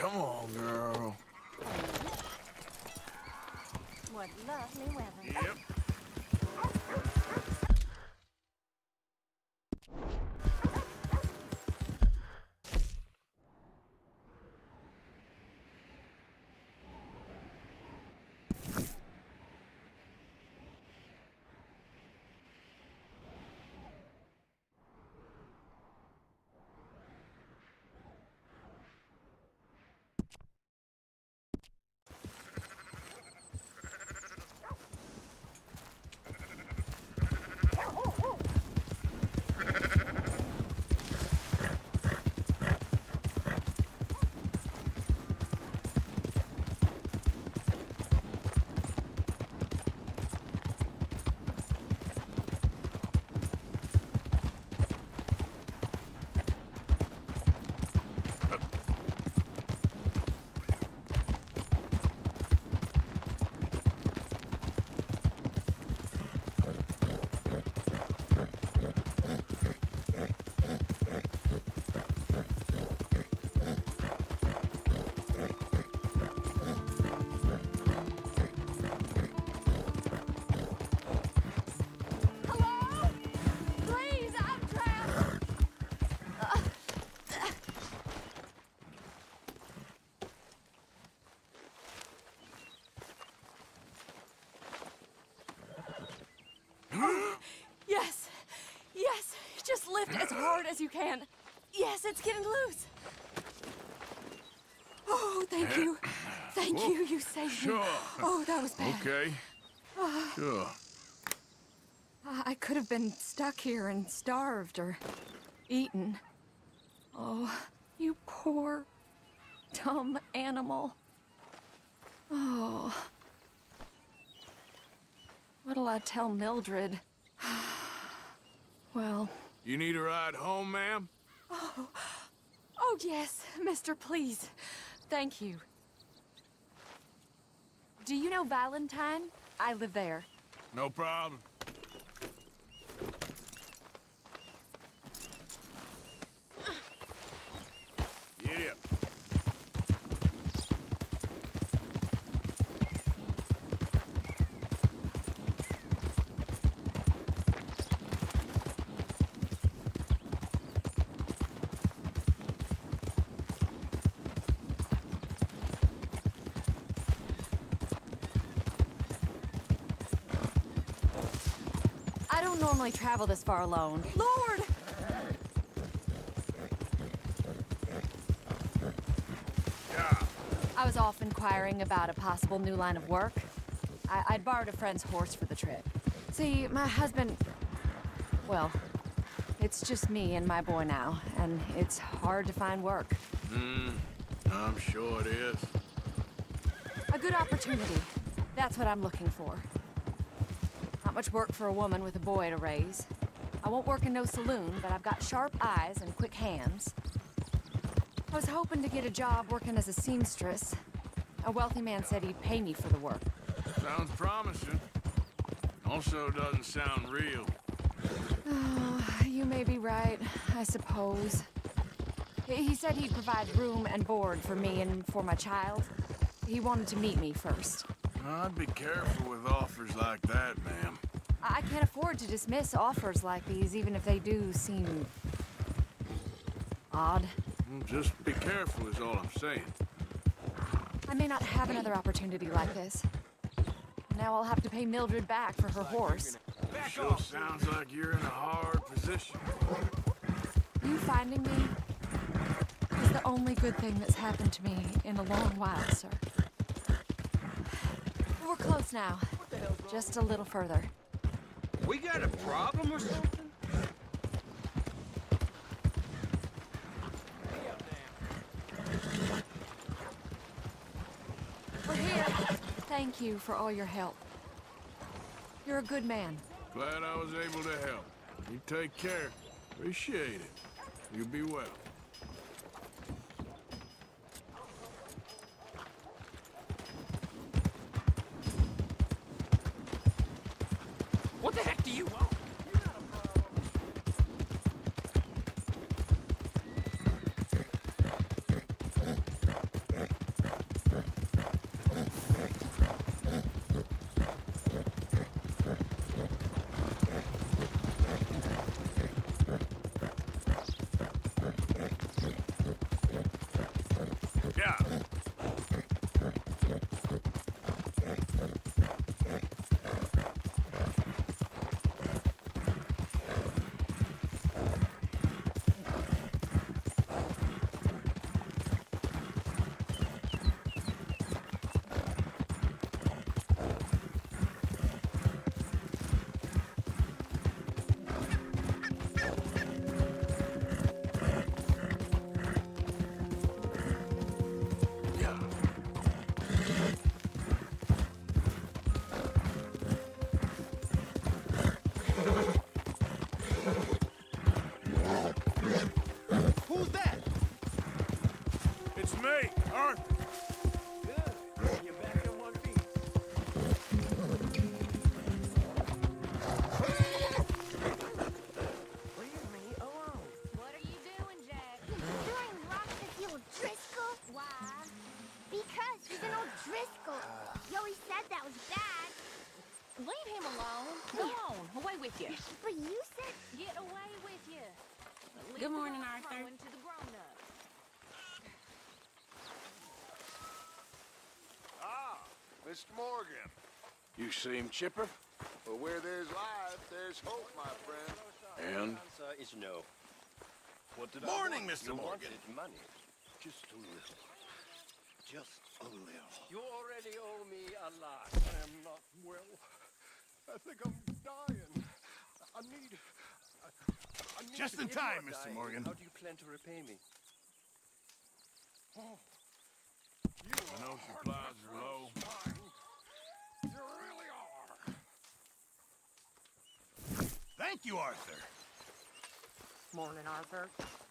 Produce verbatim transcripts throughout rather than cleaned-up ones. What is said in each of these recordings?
Come on, girl. What lovely weather. Yep. Yes! Yes! Just lift as hard as you can. Yes, it's getting loose. Oh, thank you. Thank Whoa. you. You saved Sure. me. Oh, that was bad. Okay. Uh, Sure. I could have been stuck here and starved or eaten. Oh, you poor, dumb animal. Oh. What'll I tell Mildred? Well... You need a ride home, ma'am? Oh, oh yes, mister, please. Thank you. Do you know Valentine? I live there. No problem. Giddy up. I don't normally travel this far alone. Lord! Yeah. I was off inquiring about a possible new line of work. I I'd borrowed a friend's horse for the trip. See, my husband... Well, it's just me and my boy now, and it's hard to find work. Hmm, I'm sure it is. A good opportunity. That's what I'm looking for. Not much work for a woman with a boy to raise. I won't work in no saloon, but I've got sharp eyes and quick hands. I was hoping to get a job working as a seamstress. A wealthy man said he'd pay me for the work. Sounds promising. Also doesn't sound real. Oh, you may be right, I suppose. He he said he'd provide room and board for me and for my child. He wanted to meet me first. I'd be careful with offers like that, ma'am. I can't afford to dismiss offers like these, even if they do seem... odd. Well, just be careful is all I'm saying. I may not have another opportunity like this. Now I'll have to pay Mildred back for her horse. Sure sounds like you're in a hard position. You finding me is the only good thing that's happened to me in a long while, sir. We're close now. Just a little further. We got a problem or something? We're here. Thank you for all your help. You're a good man. Glad I was able to help. You take care. Appreciate it. You be well. What the heck do you want? It's me, Arthur. Good. You're back on one feet. Leave me alone. What are you doing, Jack? Throwing rocks at the old Driscoll? Why? Because he's an old Driscoll. You always said that was bad. Leave him alone. Go on, away with you. But you said... Get away with you. Good morning, Arthur. To the grown-ups. Ah, Mister Morgan. You seem chipper. Well, where there's life, there's hope, my friend. And? Answer is no. What did Morning, I want? Mister You Morgan. wanted money. Just a little. Just a little. You already owe me a lot. I am not well. I think I'm dying. I need... I, I need Just to in get time, more Mister dying. Morgan. How do you plan to repay me? Oh, you I know supplies are low. Fine. You really are. Thank you, Arthur. Morning, Arthur.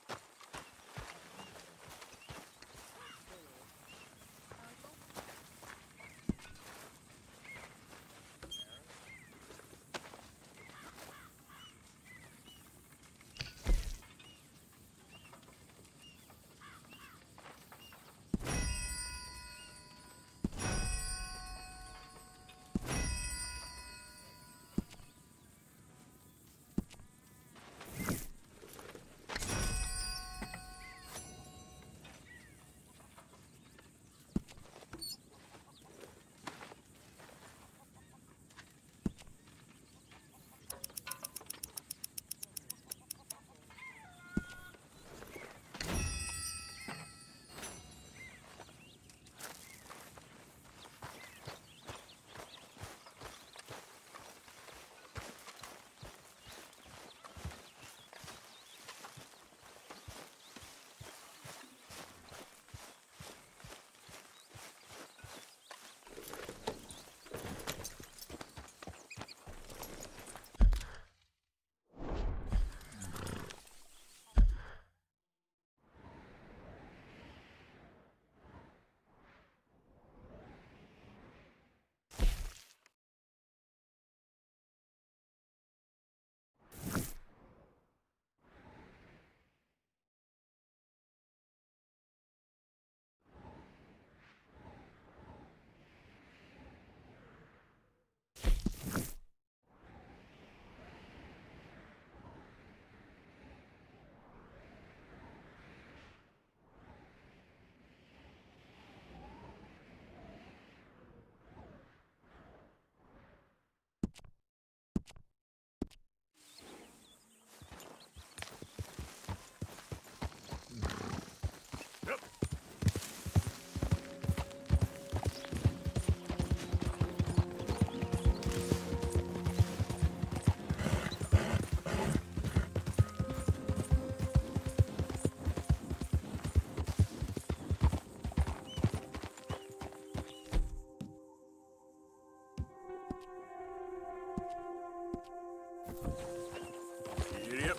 Yep.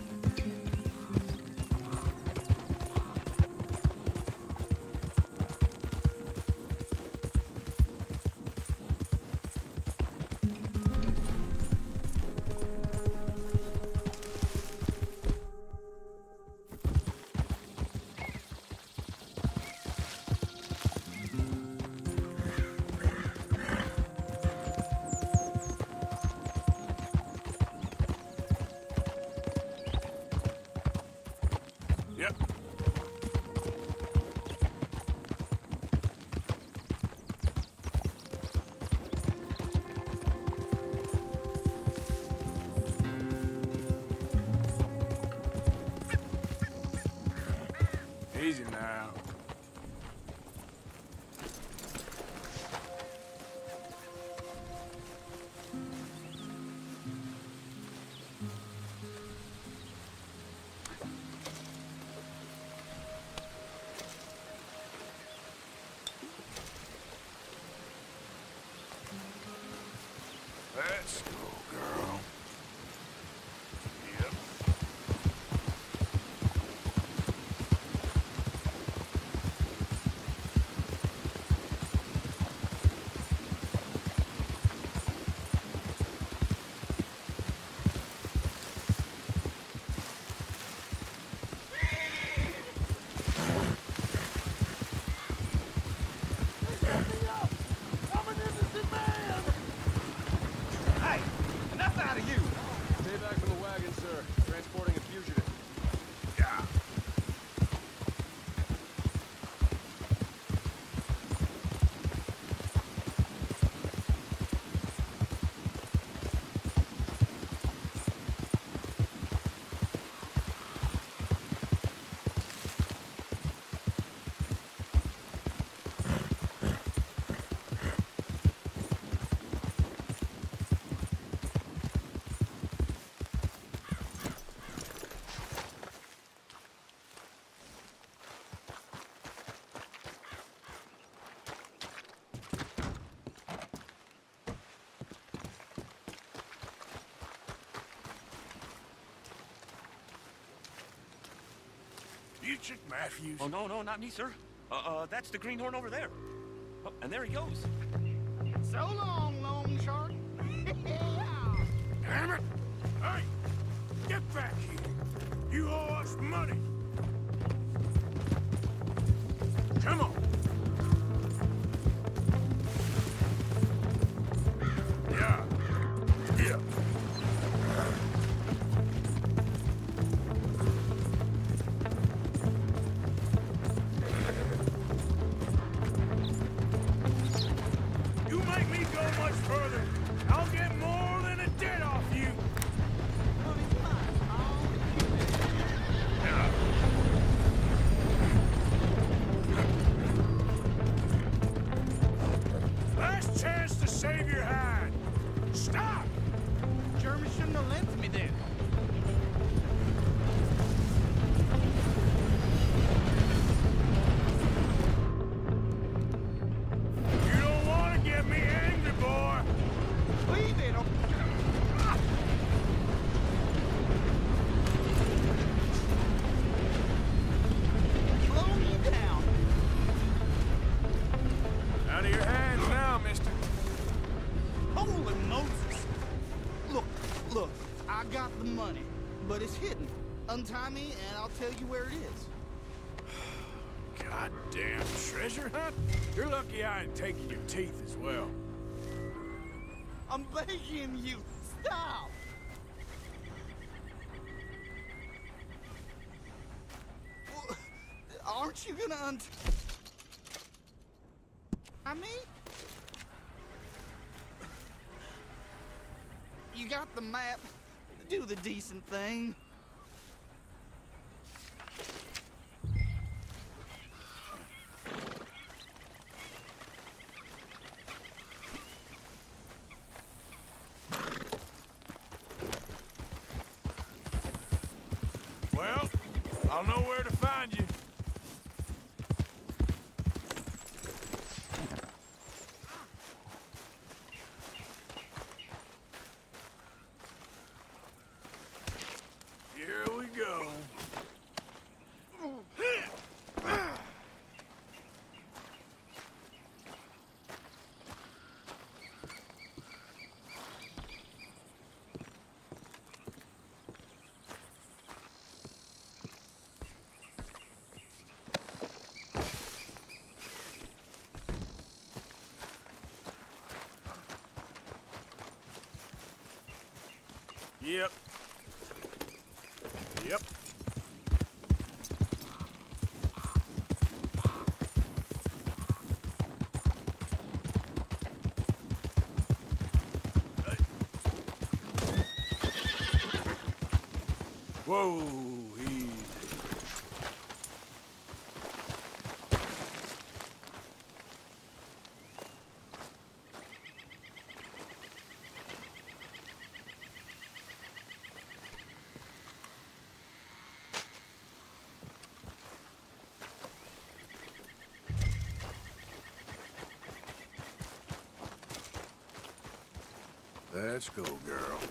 Yep. Easy now. Let's go, girl. Yep. Butchert Matthews? Oh, no, no, not me, sir. Uh, uh, that's the greenhorn over there. Oh, and there he goes. So long, long shark. Damn it! Hey! Get back here! You owe us money! Come on! Yeah. Yeah. You make me go much further, I'll get more than a debt off you! Yeah. Last chance to save your hide! Stop! Jeremy shouldn't have lent me then. You don't want to get me angry, boy! Leave it. Slow me down. Out of your hands now, mister. Holy Moses. Look, look, I got the money, but it's hidden. Untie me and I'll tell you where it is. Goddamn treasure hunt? You're lucky I ain't taking your teeth as well. I'm begging you, stop! Well, aren't you gonna unt... I mean? You got the map. Do the decent thing. Well, I'll know where to find you. Here we go. Yep. Yep. Whoa, easy. Let's go, girl.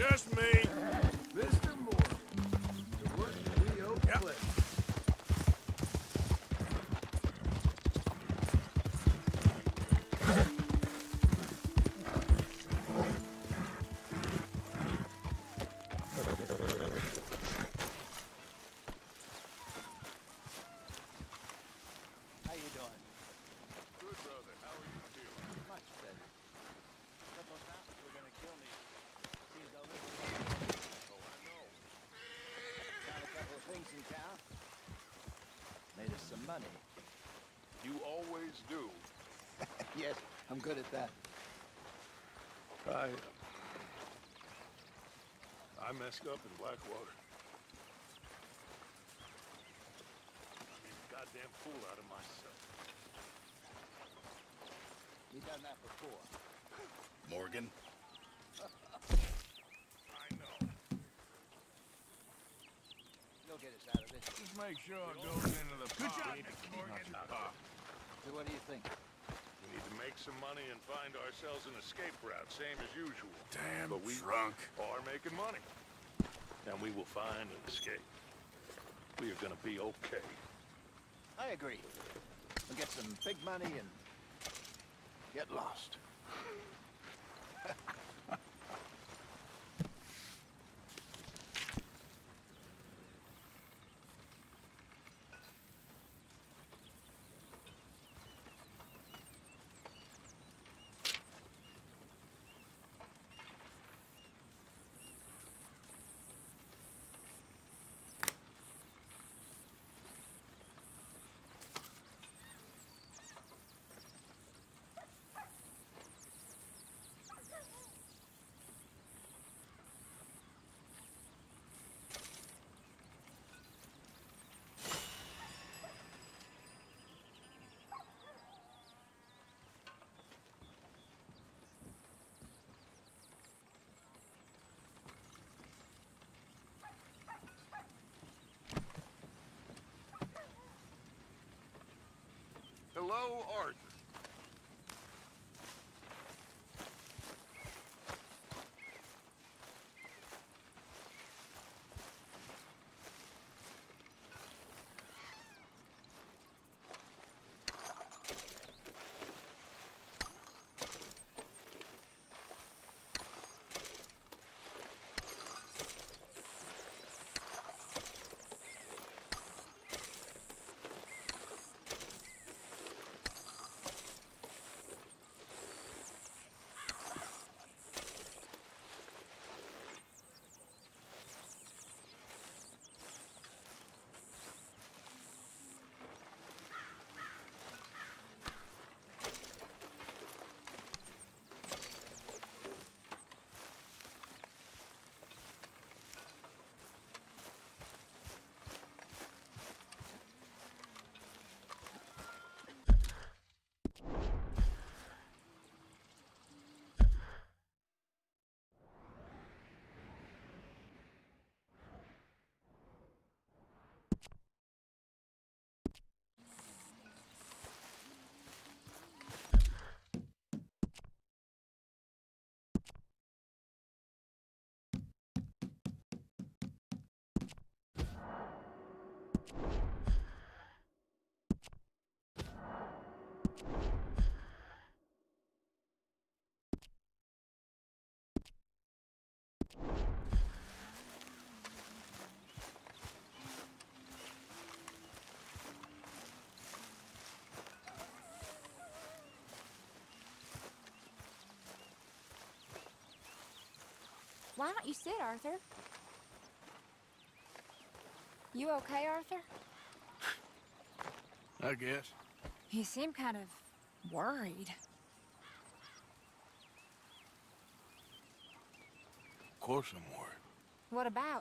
Just me. Mister Morgan, to what do we owe Yep. pledge? How you doing? Good, brother. How are you feeling? Much better. Couple mountains were gonna kill me. Seems I live Oh, I know. found a couple of things in town. Made us some money. You always do. Yes, I'm good at that. I... I messed up in Blackwater. I made a goddamn fool out of myself. We've done that before. Morgan? I know. You'll get us out of this. Just make sure it goes into the Good pot. job, We need to Mister keep Morgan. not your pot. So what do you think? We need to make some money and find ourselves an escape route, same as usual. Damn But we drunk. are making money. And we will find an escape. We are gonna be okay. I agree. We'll get some big money and get lost. Hello, Arthur. Why don't you sit, Arthur? You okay, Arthur? I guess. You seem kind of worried. Of course I'm worried. What about?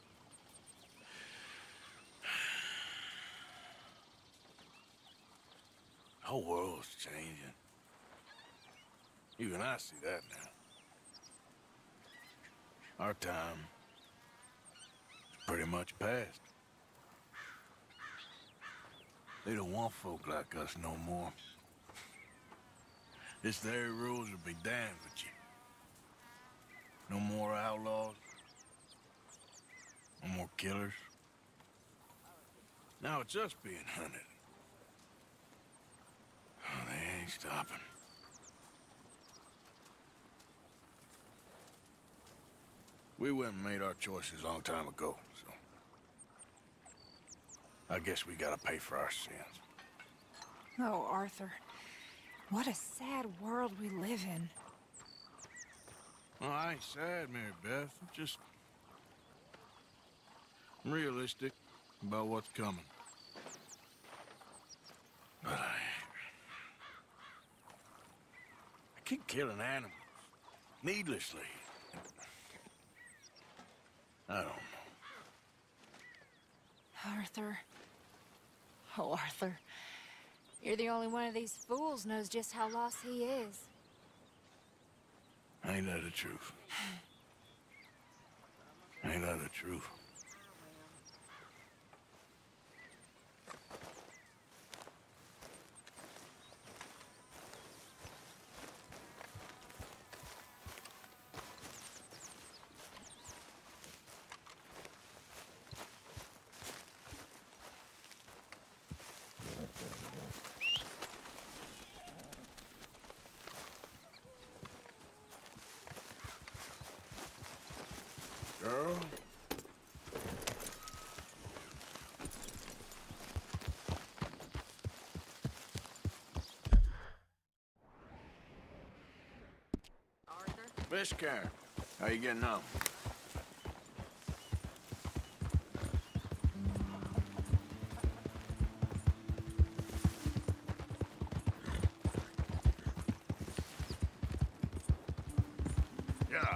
The whole world's changing. Even I see that now. Our time is pretty much past. They don't want folk like us no more. This there rules will be damned with you. No more outlaws, killers. Now it's us being hunted. Oh, they ain't stopping. We went and made our choices a long time ago, so... I guess we gotta pay for our sins. Oh, Arthur. What a sad world we live in. Well, I ain't sad, Mary Beth. I'm just... realistic about what's coming. But I... I keep killing animals. Needlessly. I don't know. Arthur. Oh, Arthur. You're the only one of these fools knows just how lost he is. Ain't that the truth? Ain't that the truth? Girl? Arthur? Miss Karen, how you getting on? Yeah.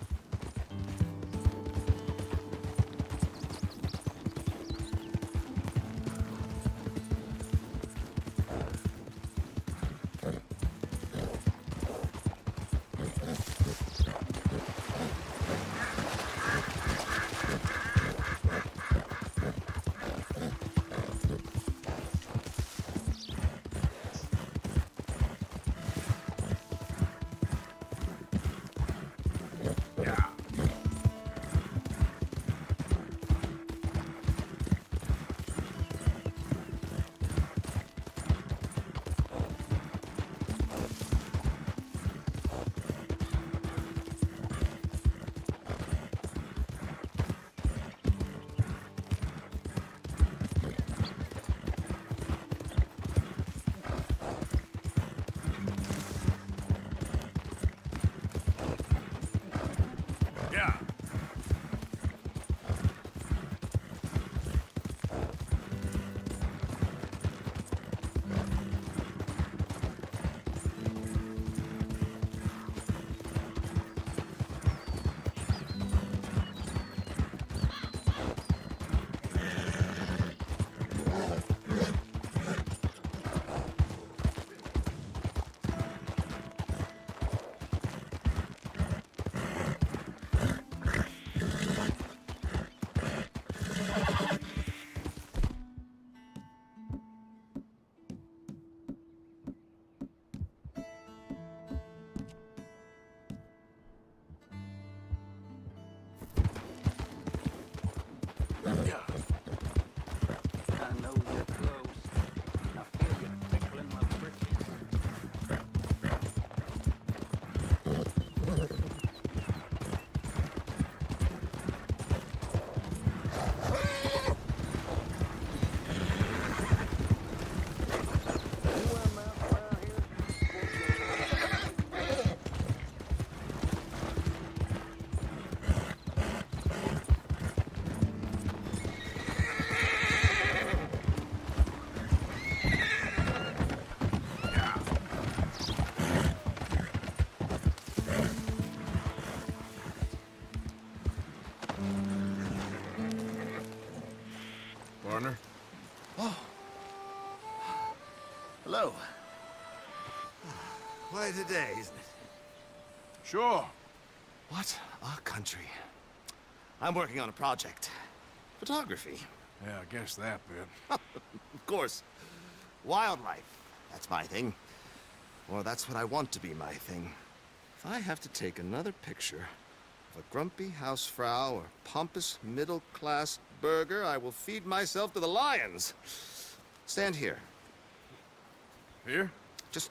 Partner? Oh. Hello. Quite a day, isn't it? Sure. What a country. I'm working on a project. Photography. Yeah, I guess that bit. Of course. Wildlife. That's my thing. Or that's what I want to be my thing. If I have to take another picture, a grumpy housefrau or pompous middle-class burger, I will feed myself to the lions. Stand here. Here? Just...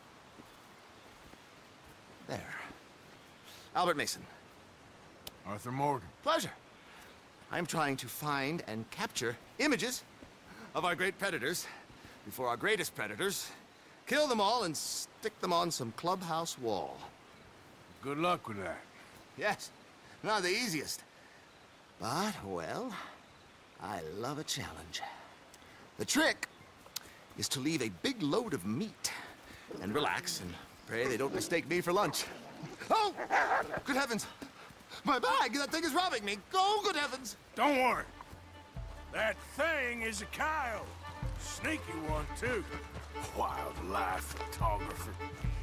there. Albert Mason. Arthur Morgan. Pleasure. I'm trying to find and capture images of our great predators before our greatest predators kill them all and stick them on some clubhouse wall. Good luck with that. Yes, not the easiest. But, well, I love a challenge. The trick is to leave a big load of meat and relax and pray they don't mistake me for lunch. Oh! Good heavens! My bag! That thing is robbing me! Oh, good heavens! Don't worry. That thing is a coyote. Sneaky one, too. Wildlife photographer.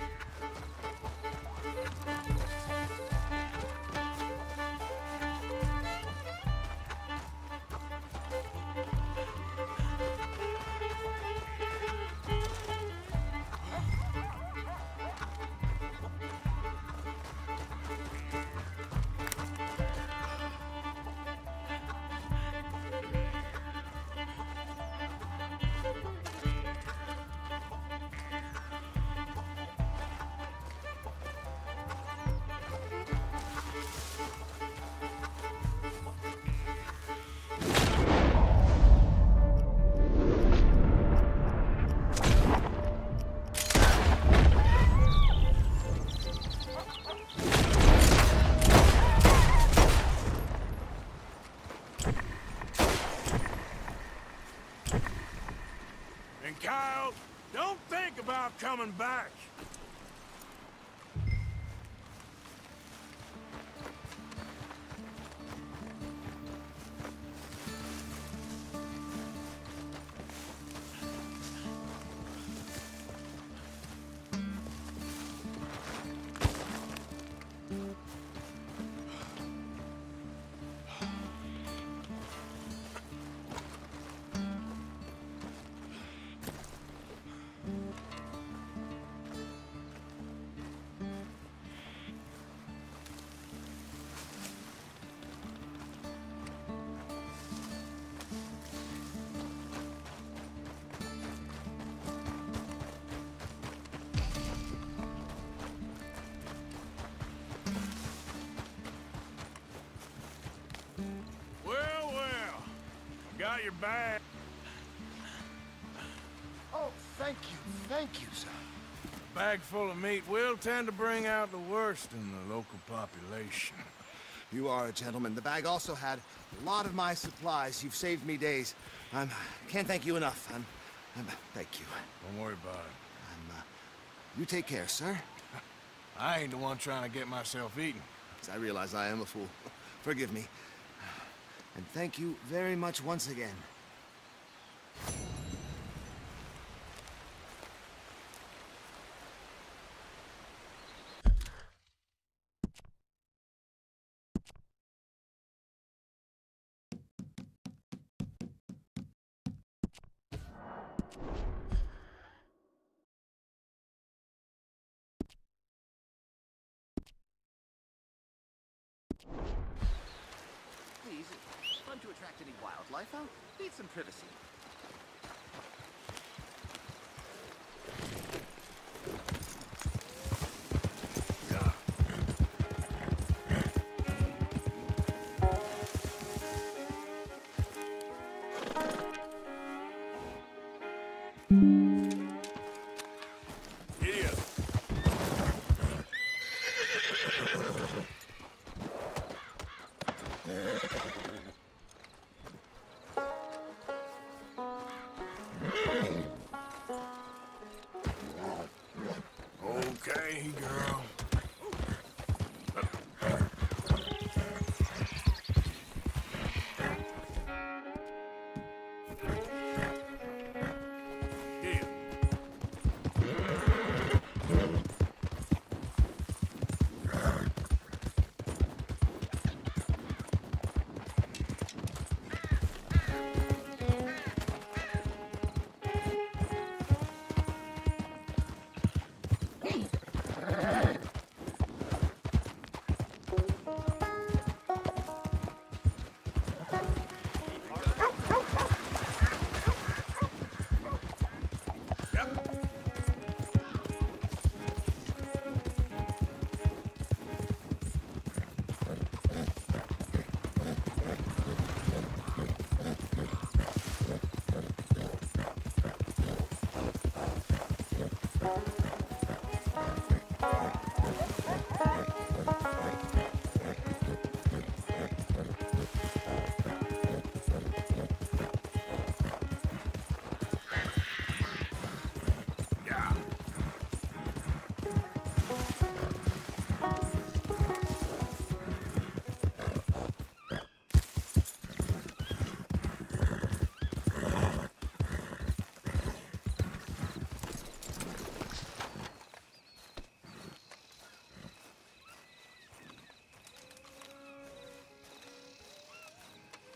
Kyle, don't think about coming back. Got your bag. Oh, thank you. Thank you, sir. Bag full of meat will tend to bring out the worst in the local population. You are a gentleman. The bag also had a lot of my supplies. You've saved me days. I um, can't thank you enough. I'm, I'm, thank you. Don't worry about it. I'm, uh, you take care, sir. I ain't the one trying to get myself eaten. I realize I am a fool. Forgive me. And thank you very much once again. Please, it's fun to attract any wildlife. I'll need some privacy. Okay, girl.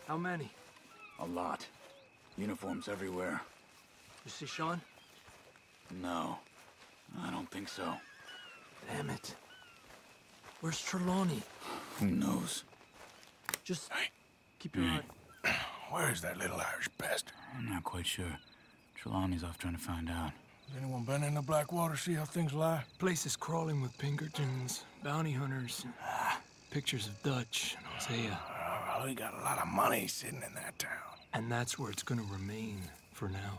How many? A lot. Uniforms everywhere. You see Sean? No. I don't think so. Damn it. Where's Trelawney? Who knows? Just hey. keep your eye. Where is that little Irish bastard? I'm not quite sure. Trelawney's off trying to find out. Has anyone been in the Blackwater, see how things lie? Place is crawling with Pinkertons, bounty hunters, Ah. pictures of Dutch and Hosea. Uh, well, we got a lot of money sitting in that town. And that's where it's gonna remain for now.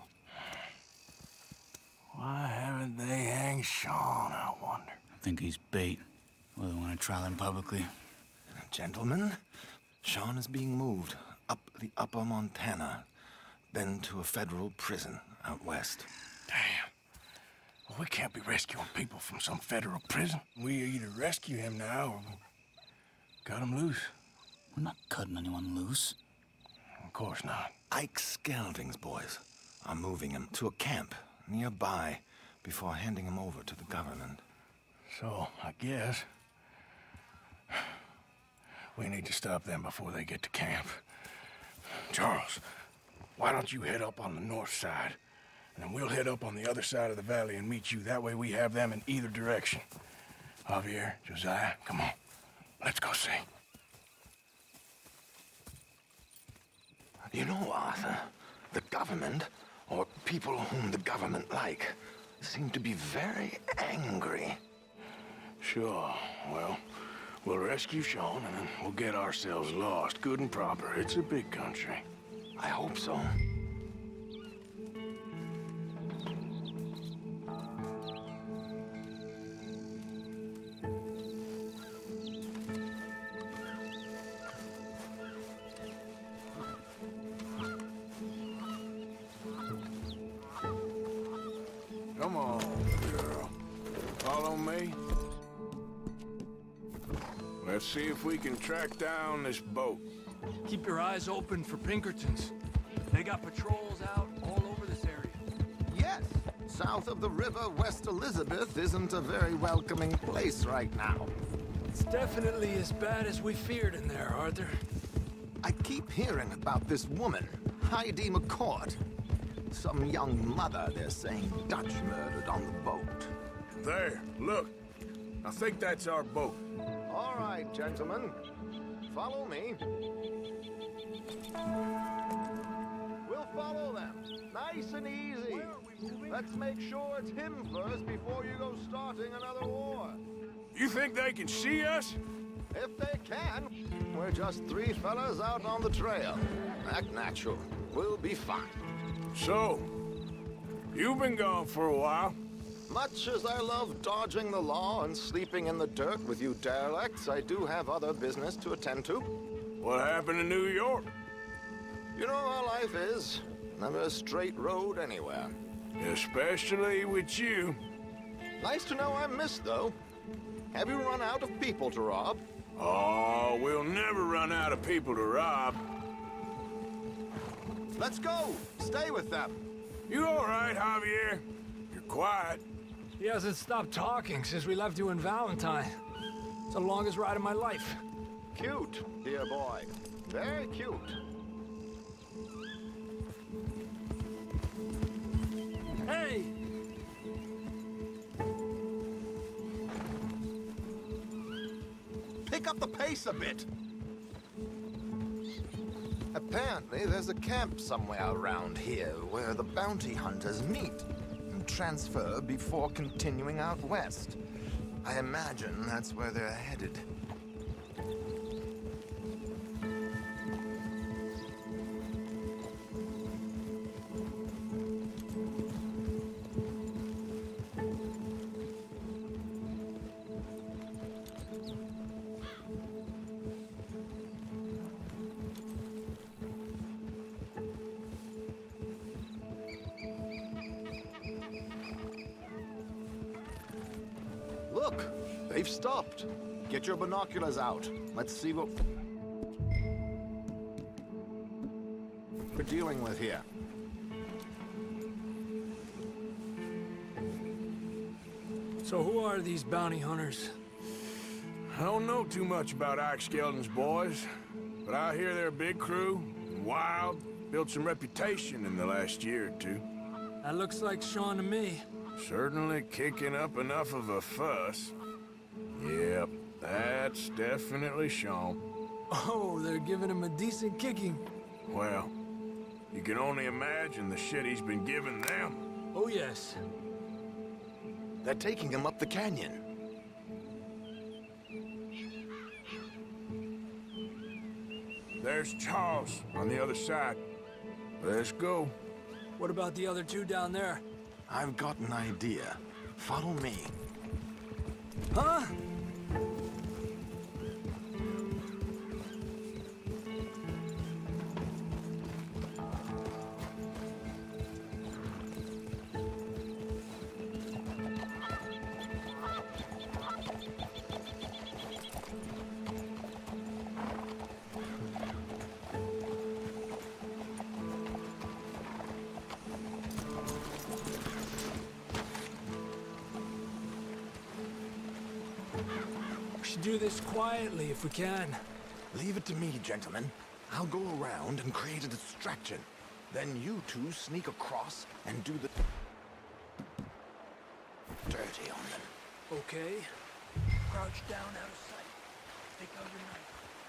Why haven't they hanged Sean, I wonder? I think he's bait. Well, they want to trial him publicly. Gentlemen, Sean is being moved up the upper Montana, then to a federal prison out west. Damn. Well, we can't be rescuing people from some federal prison. We either rescue him now or cut him loose. We're not cutting anyone loose. Of course not. Ike Skelding's boys are moving him to a camp nearby before handing him over to the government. So, I guess we need to stop them before they get to camp. Charles, why don't you head up on the north side, and then we'll head up on the other side of the valley and meet you. That way we have them in either direction. Javier, Josiah, come on. Let's go see. You know, Arthur, the government, or people whom the government like, seem to be very angry. Sure. Well, we'll rescue Sean, and then we'll get ourselves lost, good and proper. It's a big country. I hope so. Come on, girl. Follow me. Let's see if we can track down this boat. Keep your eyes open for Pinkertons. They got patrols out all over this area. Yes, south of the river, West Elizabeth isn't a very welcoming place right now. It's definitely as bad as we feared in there, Arthur. I keep hearing about this woman, Heidi McCord. Some young mother, they're saying, Dutch murdered on the boat. There, look. I think that's our boat. All right, gentlemen. Follow me. We'll follow them. Nice and easy. Let's make sure it's him first before you go starting another war. You think they can see us? If they can. We're just three fellas out on the trail. Act natural. We'll be fine. So, you've been gone for a while. Much as I love dodging the law and sleeping in the dirt with you derelicts, I do have other business to attend to. What happened in New York? You know how life is. Never a straight road anywhere. Especially with you. Nice to know I'm missed, though. Have you run out of people to rob? Oh, we'll never run out of people to rob. Let's go! Stay with them! You all right, Javier? You're quiet. He hasn't stopped talking since we left you in Valentine. It's the longest ride of my life. Cute, dear boy. Very cute. Hey! Pick up the pace a bit! Apparently, there's a camp somewhere around here where the bounty hunters meet and transfer before continuing out west. I imagine that's where they're headed. Look, they've stopped. Get your binoculars out. Let's see what we're dealing with here. So who are these bounty hunters? I don't know too much about Ike Skelding's boys. But I hear they're a big crew, wild, built some reputation in the last year or two. That looks like Sean to me. Certainly kicking up enough of a fuss. Yep, that's definitely Sean. Oh, they're giving him a decent kicking. Well, you can only imagine the shit he's been giving them. Oh, yes. They're taking him up the canyon. There's Charles on the other side. Let's go. What about the other two down there? I've got an idea. Follow me. Huh? Do this quietly if we can. Leave it to me, gentlemen. I'll go around and create a distraction. Then you two sneak across and do the dirty on them. Okay. Crouch down out of sight. Take out your knife.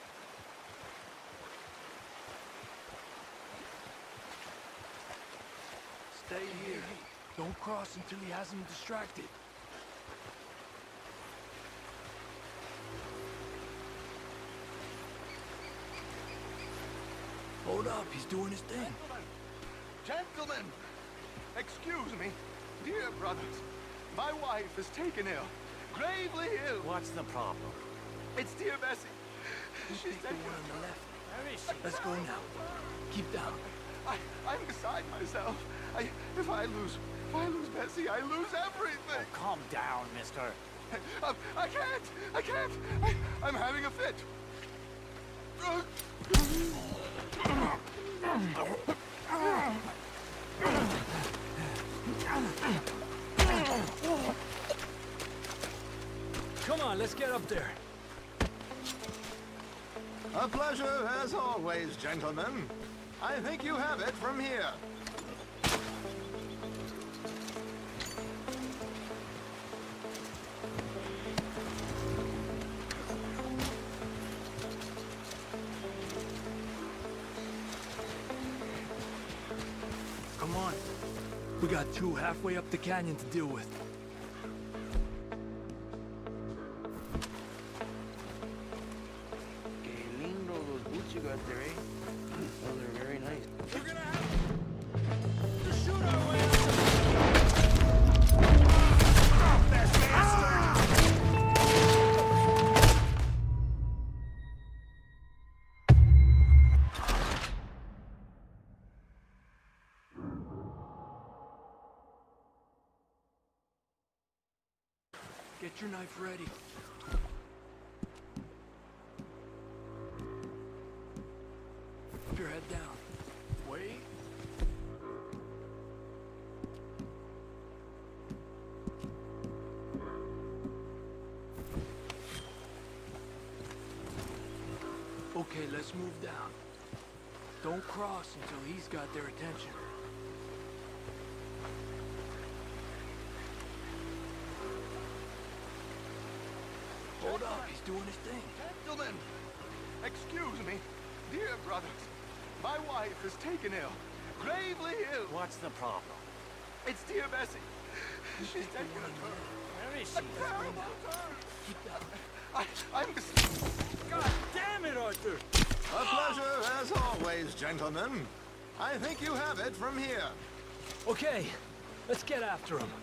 Stay here. Don't cross until he has him distracted. Hold up, he's doing his thing. Gentlemen, excuse me, dear brothers. My wife is taken ill, gravely ill. What's the problem? It's dear Bessie. She's taken the one on the left. Where is she? Let's go now. Keep down. I, I'm beside myself. I, if I lose, if I lose Bessie, I lose everything. Oh, calm down, mister. I, I can't. I can't. I, I'm having a fit. Come on, let's get up there. A pleasure as always, gentlemen. I think you have it from here. Come on. We got two halfway up the canyon to deal with. Que lindo those boots you got there, eh? Those are very nice. We're gonna have to shoot our way out. Get your knife ready. Keep your head down. Wait. Okay, let's move down. Don't cross until he's got their attention. Hold up, he's doing his thing. Gentlemen, excuse me, dear brothers. My wife is taken ill, gravely ill. What's the problem? It's dear Bessie. She's taken a turn. Where is A she? terrible turn. Keep down. I, I'm... God damn it, Arthur! A pleasure as always, gentlemen. I think you have it from here. Okay, let's get after him.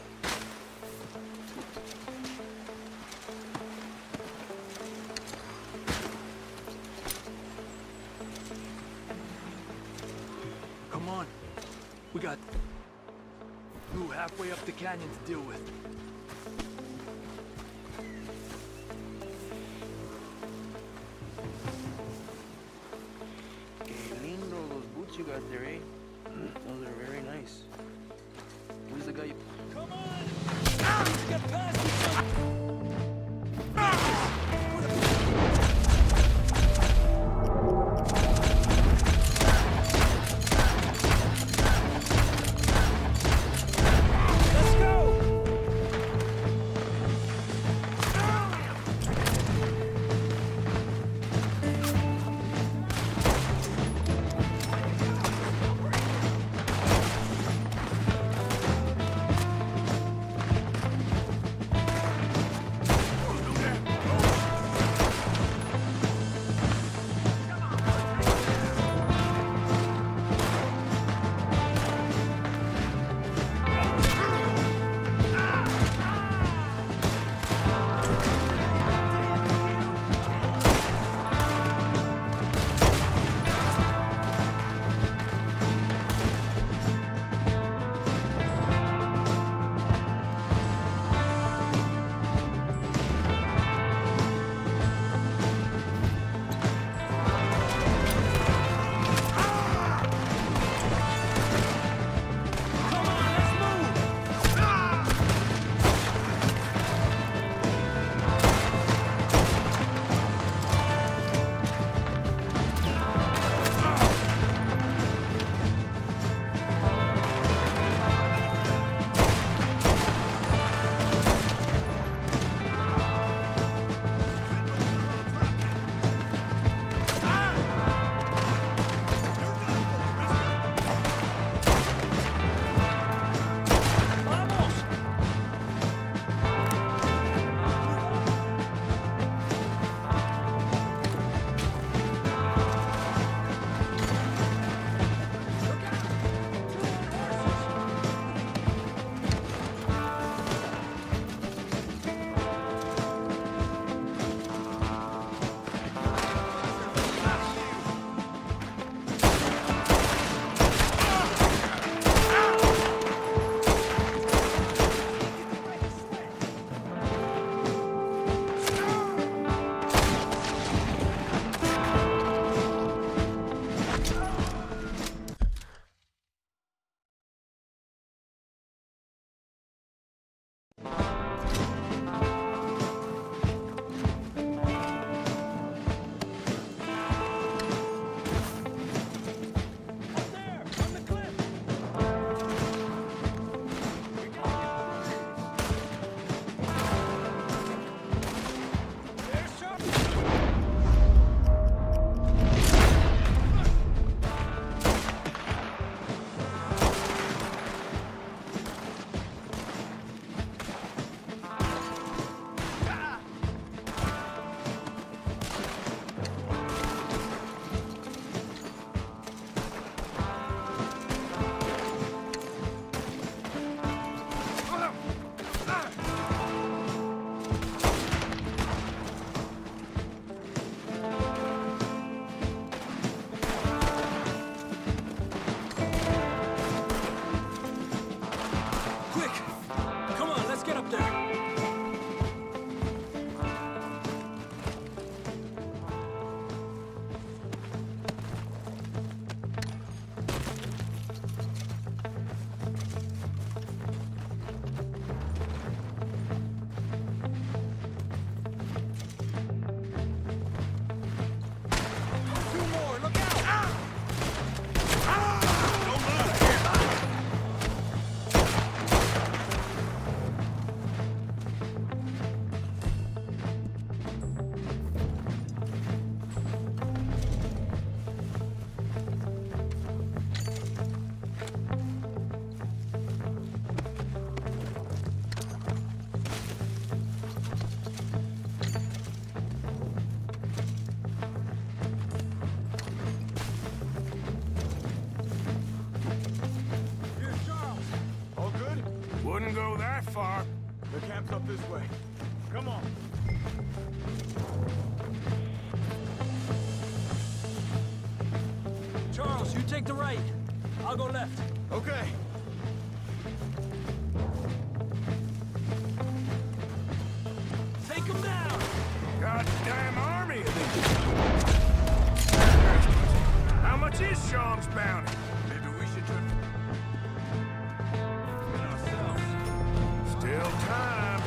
Come on. We got two halfway up the canyon to deal with. Que lindo those boots you got there, eh? Those are very nice. Where's the guy? Come on! Ah! Get past each other! this way. Come on. Charles, you take the right. I'll go left. Okay. Take him down! Goddamn army of these. How much is Sean's bounty? Maybe we should try... Still time.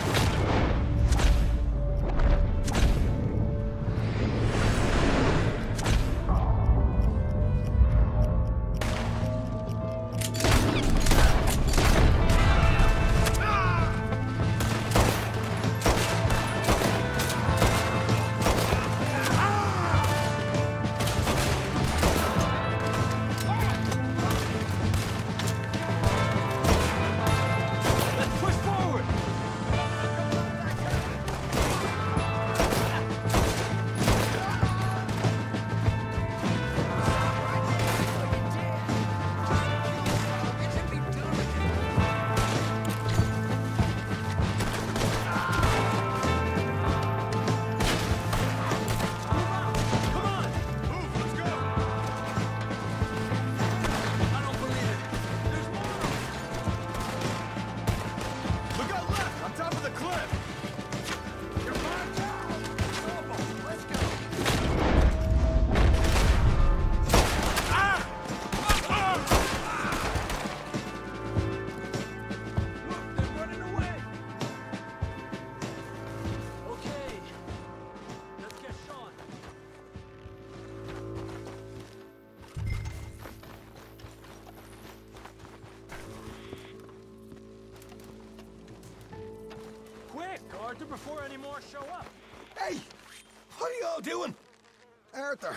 Arthur, before any more show up. Hey! What are you all doing? Arthur.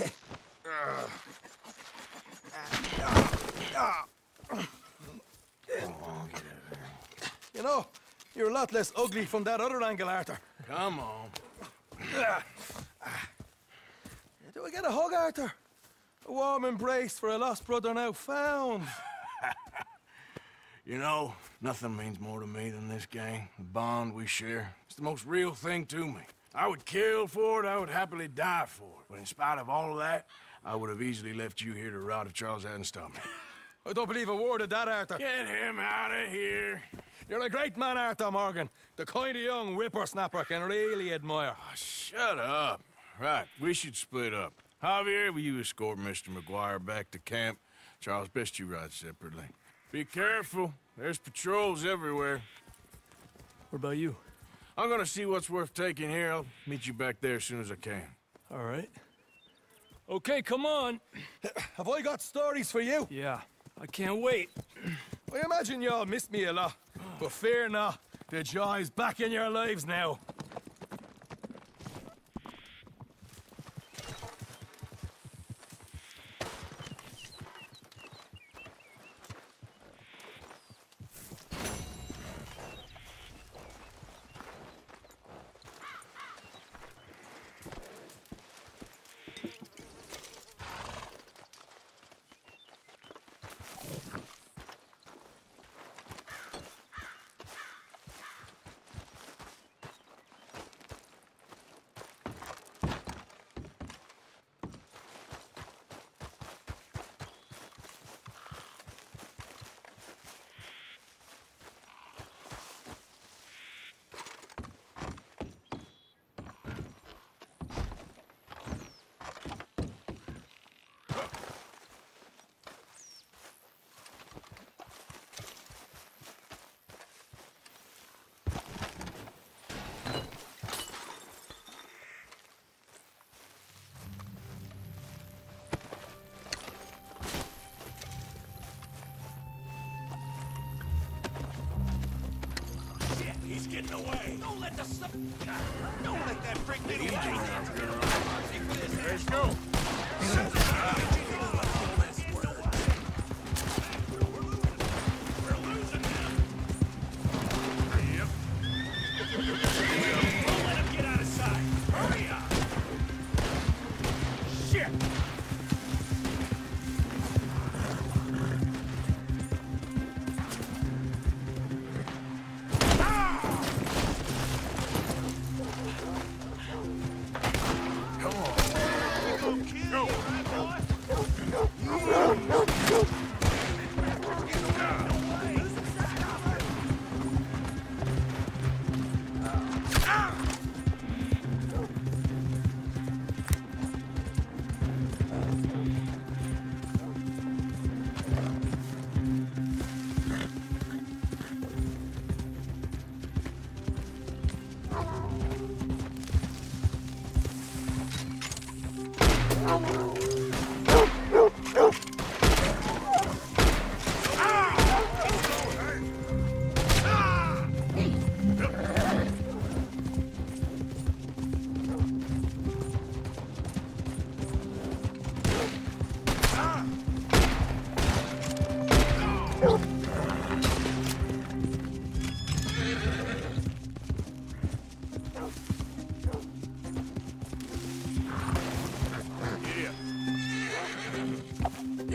You know, you're a lot less ugly from that other angle, Arthur. Come on. Do I get a hug, Arthur? A warm embrace for a lost brother now found. You know, nothing means more to me than this gang, the bond we share. It's the most real thing to me. I would kill for it, I would happily die for it. But in spite of all of that, I would have easily left you here to rot if Charles hadn't stopped me. I don't believe a word of that, Arthur. Get him out of here. You're a great man, Arthur Morgan. The kind of young whippersnapper I can really admire. Oh, shut up. Right, we should split up. Javier, will you escort Mister McGuire back to camp? Charles, best you ride separately. Be careful. There's patrols everywhere. What about you? I'm gonna see what's worth taking here. I'll meet you back there as soon as I can. All right. Okay, come on. Have I got stories for you? Yeah, I can't wait. I imagine y'all missed me a lot, but fear not. The joy's back in your lives now. He's getting away! Don't let the sun... Don't let that freak get away! Let's go! We're losing him! Yep. Don't let him get out of sight! Hurry up! Shit!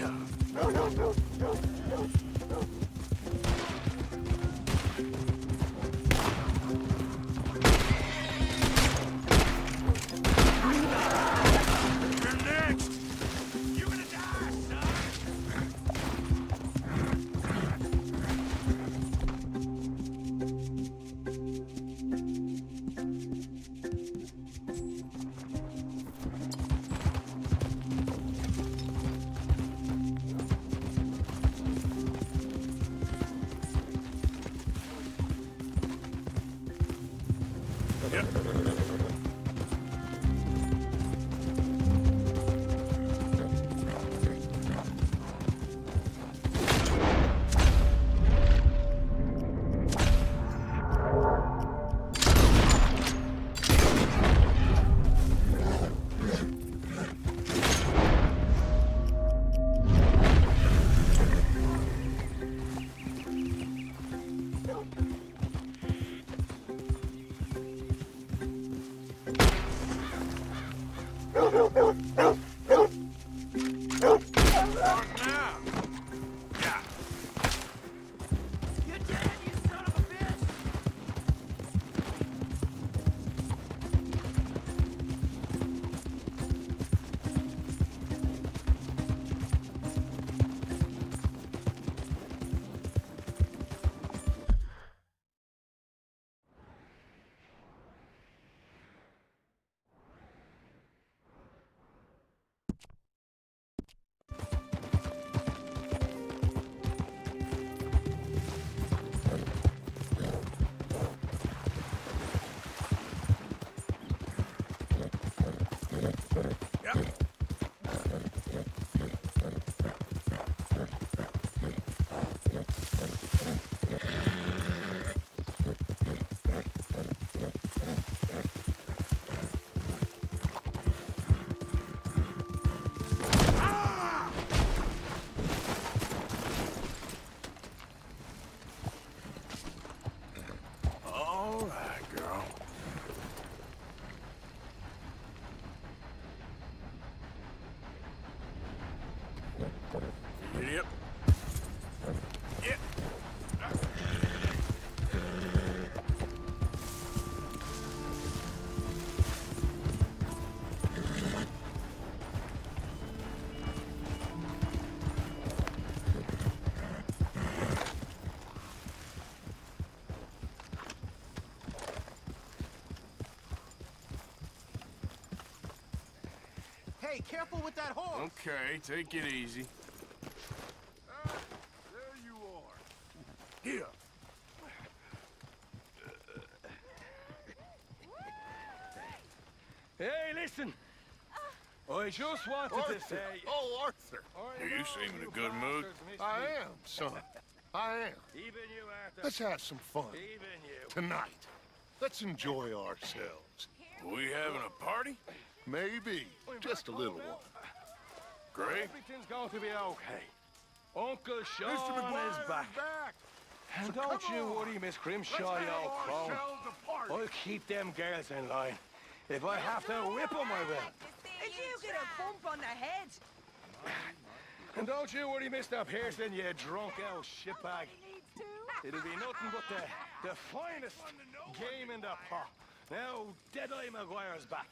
Yep. Yep. Hey, careful with that horse! Okay, take it easy. Ah, there you are. Here. Hey, listen! I just wanted Arthur. to say... Oh, Arthur. You seem in a good mood. I am, son. I am. Even you, Arthur. Let's have some fun. Even you. Tonight. Let's enjoy ourselves. We having a party? Maybe. Just a little one. Great. Everything's going to be okay. Uncle Sean Mister McGuire is back. back. And So don't come you on. worry, Miss Grimshaw, Let's you have old crone. ourselves a party. I'll keep them girls in line. If I have to whip them, I will. Did you get a bump on the head? And don't you worry, Mister Pearson, you drunk old shitbag. It'll be nothing but the, the finest game in the pot. Now, Deadeye McGuire's back.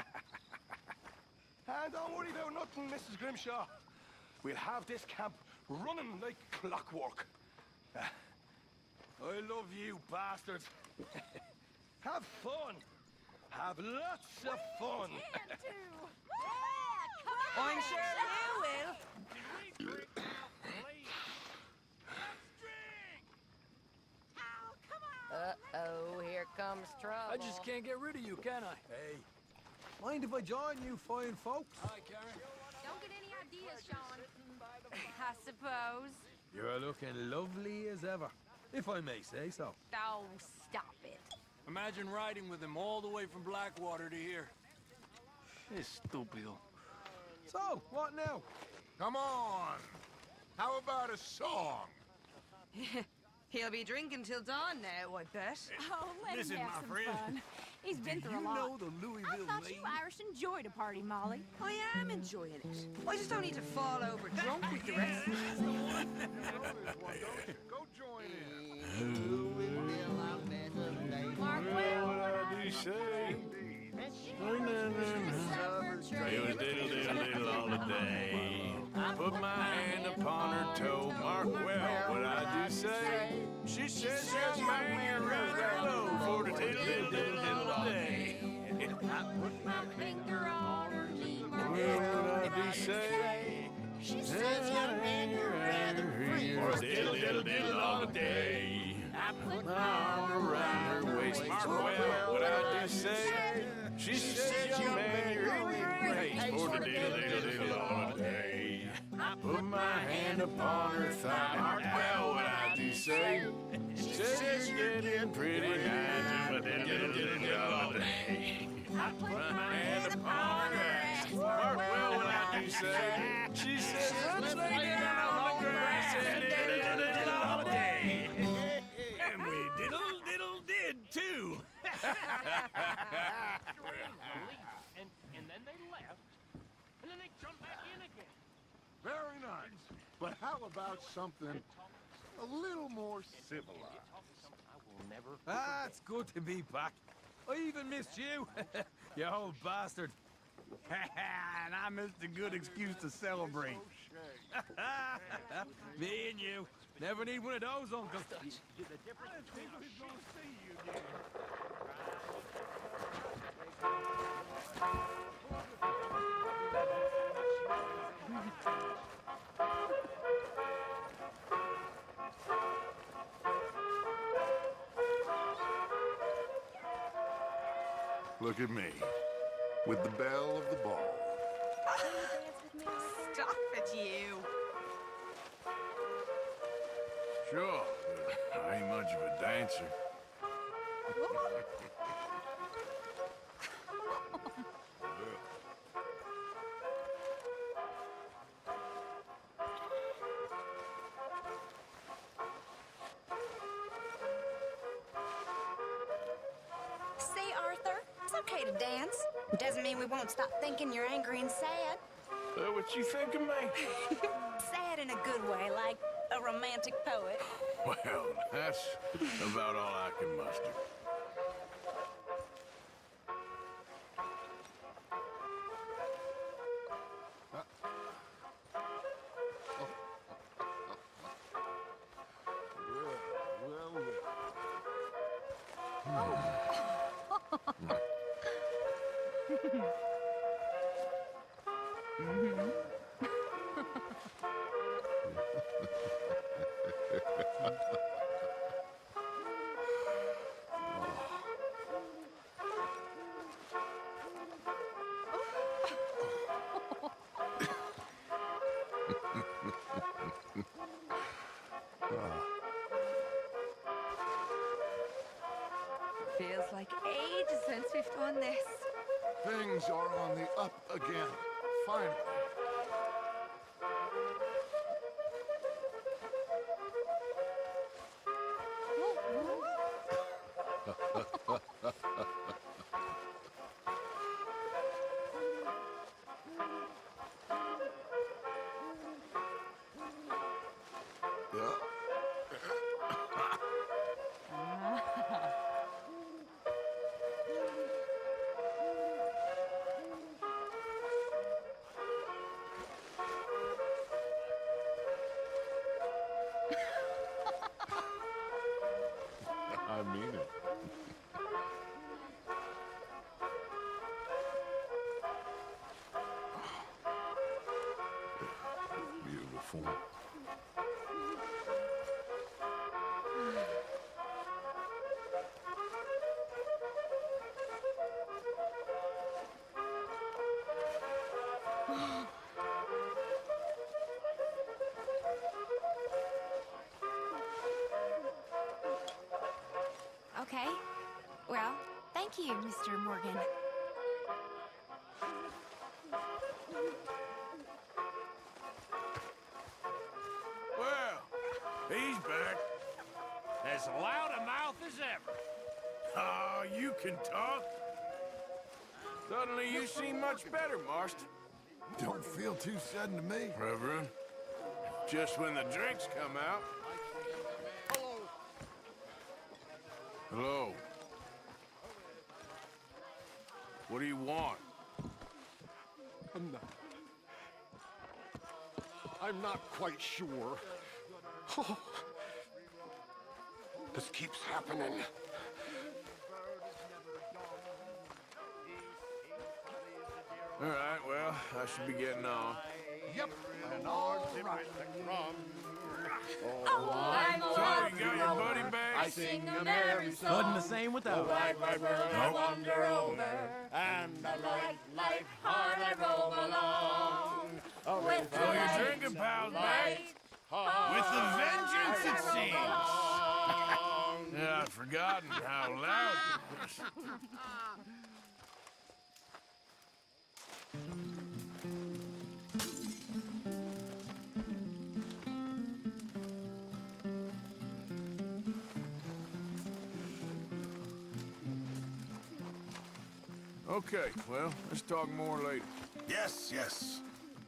And don't worry about nothing, Missus Grimshaw. We'll have this camp running like clockwork. I love you, bastards. Have fun. Have lots of fun. I'm sure you will. Uh-oh, here comes trouble. I just can't get rid of you, can I? Hey, mind if I join you fine folks? Hi, Karen. Don't get any ideas, Sean. I suppose. You're looking lovely as ever, if I may say so. Oh, stop it. Imagine riding with him all the way from Blackwater to here. Estúpido. So, what now? Come on. How about a song? He'll be drinking till dawn now, I bet. Oh, let Listen, him have my some friend, fun. He's been do through you a lot. know the Louisville I thought lady? you Irish enjoyed a party, Molly. I am enjoying it. I just don't need to fall over drunk with the rest of Go join in. Mark, Well, what I do say? Diddle, diddle, diddle, diddle all the day. Put my hand upon her toe. Mark well what I do say. She says, young man, you're right low for the diddle, diddle, diddle, diddle all day. I put my finger on her knee. Mark Well, what I do say? She says, young man, you're rather free. Diddle, diddle, diddle all the day. I put My arm around her waist. Mark well what I do say. She says, young man, you're in your race for the diddle, diddle, diddle all the day. I put my hand upon her thigh. Mark well what I do say. She says, you're getting pretty nice. But diddle, diddle, diddle, diddle all day. I put my hand upon her ass. Mark well what I do say. She says, let's lay down on the grass and diddle, diddle, diddle all day. And we diddle diddle did too. and, and then they left, and then they jumped back in again. Very nice. But how about something a little more civilized? Ah, it's good to be back. I even missed you, you old bastard. And I missed a good excuse to celebrate. Me and you. Never need one of those, Uncle. Look at me, with the belle of the ball. Stop it, you. Sure, but I ain't much of a dancer. See, Arthur, it's okay to dance. Doesn't mean we won't stop thinking you're angry and sad. That what you think of me? Sad in a good way, like a romantic poet. Well, that's about all I can muster. Well, well, Feels like ages since we've done this. things are on the up again, finally. I mean it. Beautiful. Okay. Well, thank you, Mister Morgan. Well, he's back. as loud a mouth as ever. Oh, you can talk. Suddenly you seem much better, Marston. Don't feel too sudden to me. Reverend, just when the drinks come out. Hello. What do you want? I'm not... I'm not quite sure. Oh, this keeps happening. All right, well, I should be getting on. Yep, and all right. Oh, I'm a So, you got your buddy back? I sing a merry song. Wasn't the same without The wide, wide world I wander over, and the light, light heart I roam along. With So your drinking pals back? With a vengeance, it seems. Yeah, I'd forgotten how loud it was. Okay, well, let's talk more later. Yes, yes.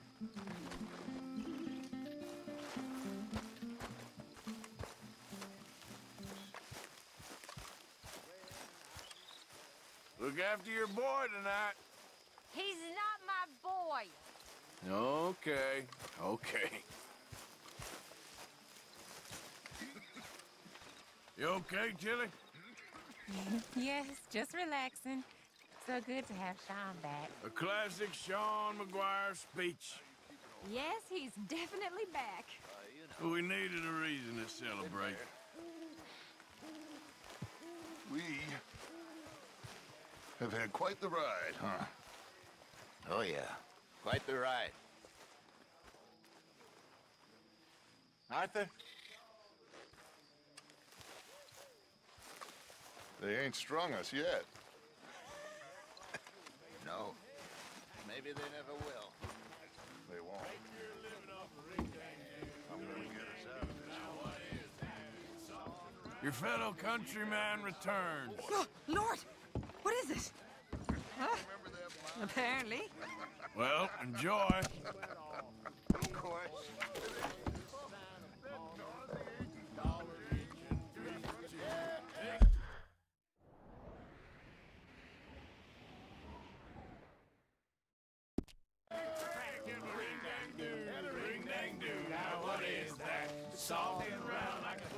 Look after your boy tonight. He's not my boy. Okay, okay. You okay, Tilly? Yes, just relaxing. So good to have Sean back. A classic Sean McGuire speech. Yes, he's definitely back. We needed a reason to celebrate. We have had quite the ride, huh? Oh, yeah. Quite the ride. Arthur? They ain't strung us yet. No. Maybe they never will. They won't. I'm gonna get us out of this. Your fellow countryman returns. Oh, Lord! What is this? Huh? Apparently. Well, enjoy. Of course. Soft and round like a